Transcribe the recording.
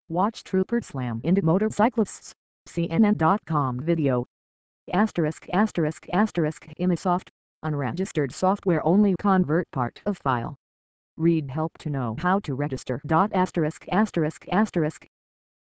Watch Trooper slam into motorcyclists. CNN.com video. Imisoft, unregistered software only convert part of file. Read help to know how to register.